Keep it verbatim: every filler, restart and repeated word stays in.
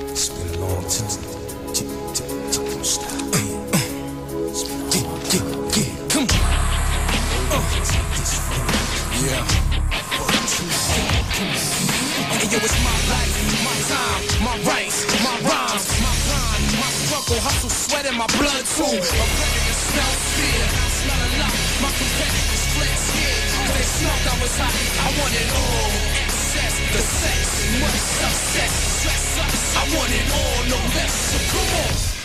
It's been a long time. Don't stop. It's been a long time. Yeah, yeah, come on. Uh. Yeah. Hey, yo, it's my life, my time, my rights, my rhymes, my grind, my struggle, hustle, sweat in my blood too. My predators smell fear, I smell a lot. My competitors flex here, cause they smelled I was hot. I want it all, excess, the sex, much success, stress us. I want it all, no less, so come on.